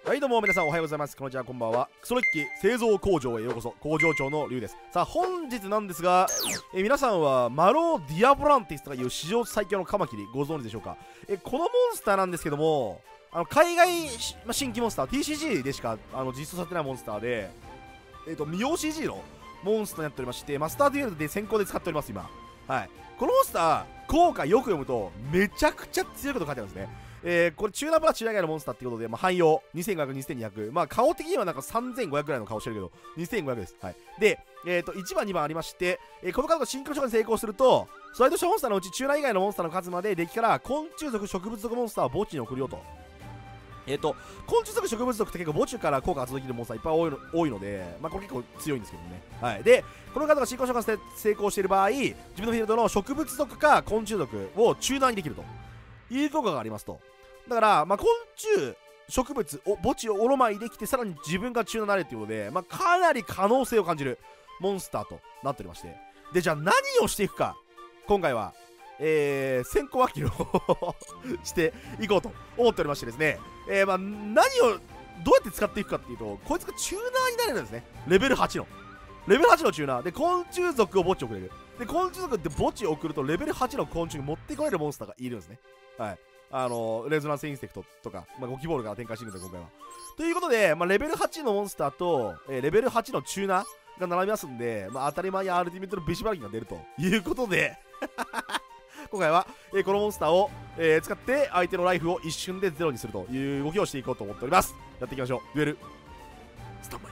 はいどうも皆さんおはようございます。こんにちは、こんばんは。クソレッキ製造工場へようこそ。工場長のリュウです。さあ本日なんですが、皆さんはマロー・ディアボランティスとかいう史上最強のカマキリご存知でしょうか。このモンスターなんですけども、海外、新規モンスター TCG でしか実装されてないモンスターで、未用 CG のモンスターになっておりまして、マスターデュエルで先行で使っております今。はい、このモンスター効果よく読むとめちゃくちゃ強いこと書いてあるんですね。これチューナープラスチューナー以外のモンスターっていうことで、汎用2500、2200、顔的にはなんか3500ぐらいの顔してるけど2500です。はい、で、1番2番ありまして、このカードがシンクロ召喚に成功するとスライドしたモンスターのうちチューナー以外のモンスターの数までデッキから昆虫族植物族モンスターを墓地に送るよと。昆虫族植物族って結構墓地から効果が届きるモンスターいっぱい多いので、これ結構強いんですけどね。はい、でこのカードがシンクロ召喚して成功している場合、自分のフィールドの植物族か昆虫族をチューナーにできるという効果がありますと。だから、昆虫植物を墓地をオロマイできて、さらに自分がチューナーになれるということで、かなり可能性を感じるモンスターとなっておりまして、でじゃあ何をしていくか、今回は先行アキルをしていこうと思っておりましてですね、何をどうやって使っていくかっていうと、こいつがチューナーになれるんですね。レベル8のチューナーで昆虫族を墓地に送れる。で昆虫族って墓地を送るとレベル8の昆虫に持ってこれるモンスターがいるんですね。はい、レゾナンスインセクトとか、ゴキボールから展開していくんですよ今回は。ということで、レベル8のモンスターと、レベル8のチューナーが並びますんで、当たり前にアルティメットのビシバルキが出るということで今回は、このモンスターを、使って相手のライフを一瞬でゼロにするという動きをしていこうと思っております。やっていきましょう。デュエルスタンバイ。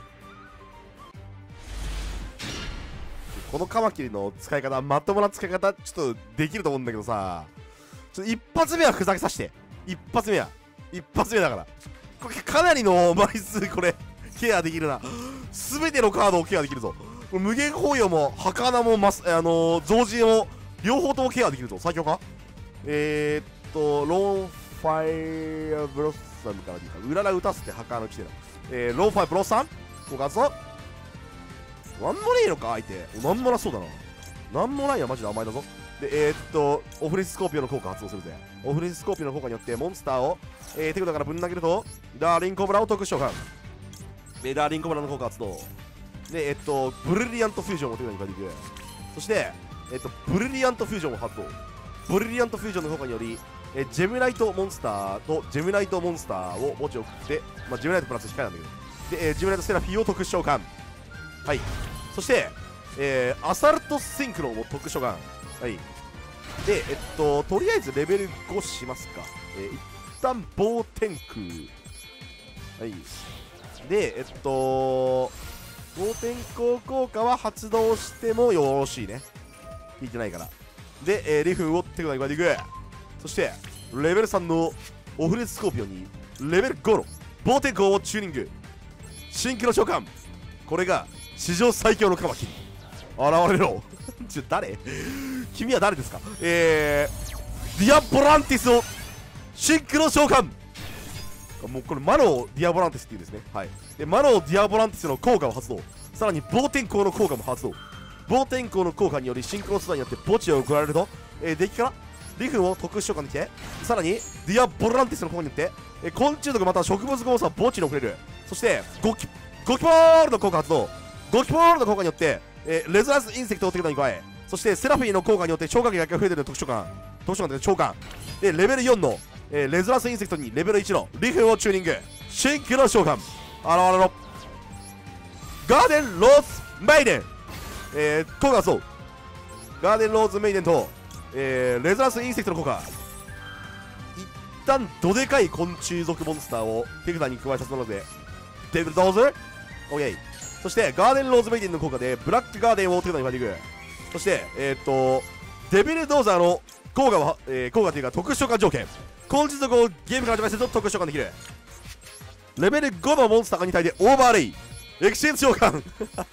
このカマキリの使い方、まともな使い方ちょっとできると思うんだけどさ、一発目はふざけさせて。一発目だからこれかなりの枚数これケアできるな。全てのカードをケアできるぞ。これ無限包容も儚も増人も両方ともケアできるぞ。最強か。ローンファイアブロッサムからでいいか。うらら打たせて儚来てる。ローンファイブロッサムこかぞ。なんもねえのか相手。なんもなそうだな。なんもないやマジで甘いだぞ。でオフレススコーピオの効果発動するぜ。オフレススコーピオの効果によってモンスターを、手札からぶん投げるとダーリンコブラを特殊召喚。でダーリンコブラの効果発動でブリリアントフュージョンを手札に変えていく。そしてブリリアントフュージョンを発動。ブリリアントフュージョンの効果によりジェムライトモンスターとジェムライトモンスターを墓地を送って、ジェムライトプラス控えなんだけど、でジェムライトセラフィーを特殊召喚。はい、そしてアサルトシンクロンを特殊召喚。はい、でとりあえずレベル5しますか。一旦暴天空。はい、で暴天候効果は発動してもよろしいね。引いてないから。で、リフを手札に加えていく。そしてレベル3のオフレススコーピオンにレベル5の暴天候をチューニング。新規の召喚。これが史上最強のカマキリ。現れろ誰君は誰ですか。ディアボランティスをシンクロ召喚。もうこれマローディアボランティスっていうんですね。はい、でマローディアボランティスの効果を発動。さらに暴天候の効果も発動。暴天候の効果によりシンクロ素材によって墓地を送られると、デッキからリフを特殊召喚できて、さらにディアボランティスの効果によって、昆虫族または植物モンスターを墓地に送れる。そしてゴキポールの効果発動。ゴキポールの効果によってレゾナンスインセクトを手札に加え、そしてセラフィーの効果によって超過撃が増えている特殊召喚で召喚でレベル4の、レゾナンスインセクトにレベル1のリフをチューニング。新規の召喚。現れろ。ガーデンローズメイデン、効果発動。ガーデンローズメイデンと、レゾナンスインセクトの効果。一旦どでかい昆虫族モンスターを手札に加えさせたのでデビルドーズオーケー。そしてガーデンローズメイデンの効果でブラックガーデンを手札に加えていく。そしてデビルドーザーの効果は、効果というか特殊召喚条件。昆虫族をゲームから始めすると特殊召喚できる。レベル5のモンスターが2体でオーバーレイエクシェンジ召喚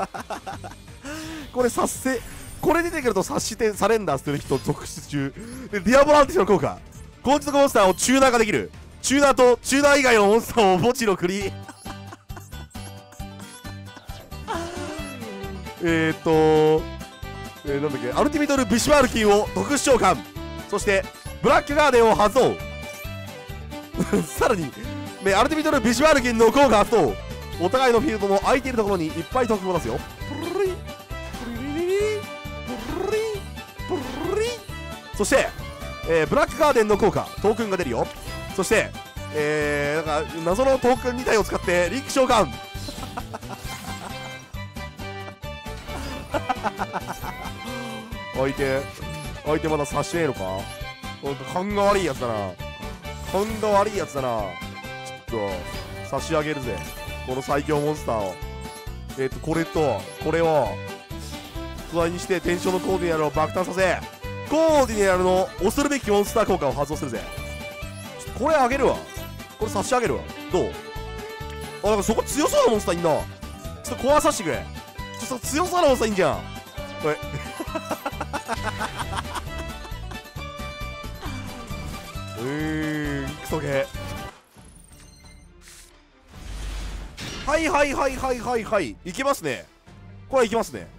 これ察せこれ出てくると察してサレンダーする人続出中でディアボランティスの効果。昆虫族モンスターをチューナーができる。チューナーとチューナー以外のモンスターを墓地の栗なんだっけ、アルティミトル・ビシュワルキンを特殊召喚。そしてブラックガーデンを発動さらにアルティミトルビジュアル銀の効果発動。お互いのフィールドの空いているところにいっぱい得を出すよ。そして、ブラックガーデンの効果トークンが出るよ。そしてなんか謎のトークン2体を使ってリンク召喚相手まだ察してねえのか。ほんと勘が悪いやつだな。勘が悪いやつだな。ちょっと差し上げるぜ、この最強モンスターを。これとこれを加えにしてテンションのコーディネールを爆誕させ、コーディネールの恐るべきモンスター効果を発動するぜ。ちょっとこれあげるわ。これ差し上げるわ。どう？あ、なんかそこ強そうなモンスターいんな。ちょっと壊させてくれ。ちょっと強そうなモンスターいんじゃん。これクソゲー。はいいけますね。これはいけますね。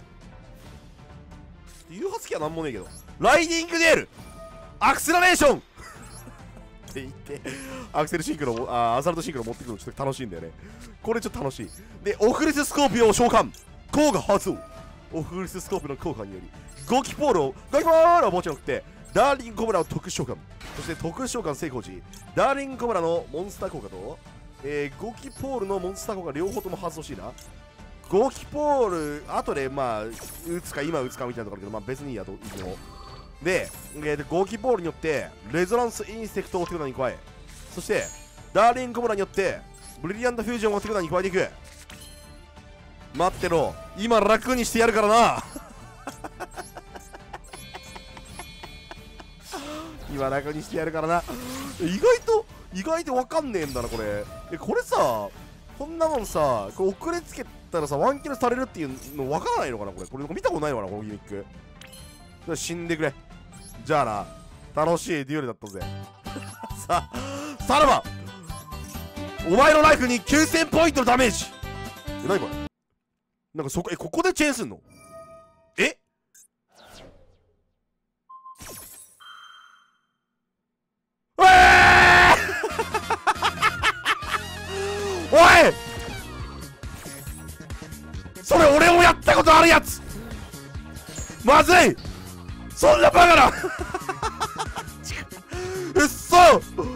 誘発機はなんもねえけど、ライディングデールアクセラレーションって言ってアクセルシンクロアサルトシンクロ持ってくるのちょっと楽しいんだよね。これちょっと楽しい。でオフリススコーピオを召喚、効果発動。オフリススコーピオの効果によりゴキポールをもちろん送ってダーリンコブラを特殊召喚。そして特殊召喚成功時ダーリンコブラのモンスター効果と、ゴキポールのモンスター効果両方とも発動しいな。ゴキポール後で打つか今打つかみたいなところだけど、別にいいやといつもで、ゴキポールによってレゾナンスインセクトを手札に加え、そしてダーリンコブラによってブリリアントフュージョンを手札に加えていく。待ってろ、今楽にしてやるからな今楽にしてやるからな。意外とわかんねえんだなこれ。これさ、こんなもんさ、これ遅れつけたらさワンキルされるっていうのわからないのかな。これ見たことないのかな、このギミック。死んでくれ。じゃあな、楽しいデュエルだったぜさらばお前のライフに9000ポイントのダメージ。何これ、なんかここでチェーンすんの。おい、それ俺もやったことあるやつ。まずい、そんなバカなうっそ、やっ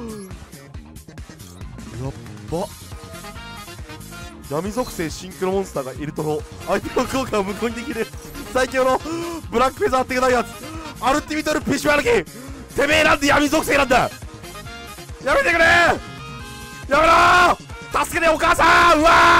ば。闇属性シンクロモンスターがいると相手の効果を無効にできる最強のブラックフェザーってないやつ、アルティミトルピシュアルキー。てめえなんで闇属性なんだ。やめてくれ、やめろー、助けてお母さん。うわー